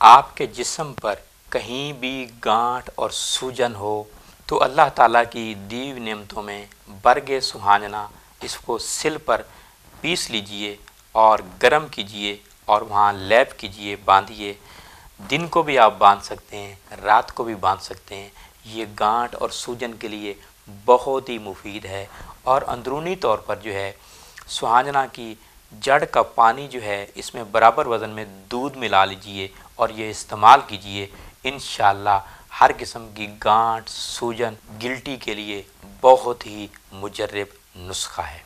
आपके जिस्म पर कहीं भी गांठ और सूजन हो तो अल्लाह ताला की दी हुई नेमतों में बरगे सुहाजना इसको सिल पर पीस लीजिए और गर्म कीजिए और वहाँ लेप कीजिए, बांधिए। दिन को भी आप बांध सकते हैं, रात को भी बांध सकते हैं। ये गांठ और सूजन के लिए बहुत ही मुफीद है। और अंदरूनी तौर पर जो है सुहाजना की जड़ का पानी जो है इसमें बराबर वज़न में दूध मिला लीजिए और ये इस्तेमाल कीजिए। इंशाअल्लाह हर किस्म की गांठ, सूजन, गिल्टी के लिए बहुत ही मुजर्रब नुस्खा है।